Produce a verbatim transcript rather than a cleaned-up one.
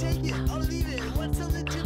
take it or leave it. What's a legit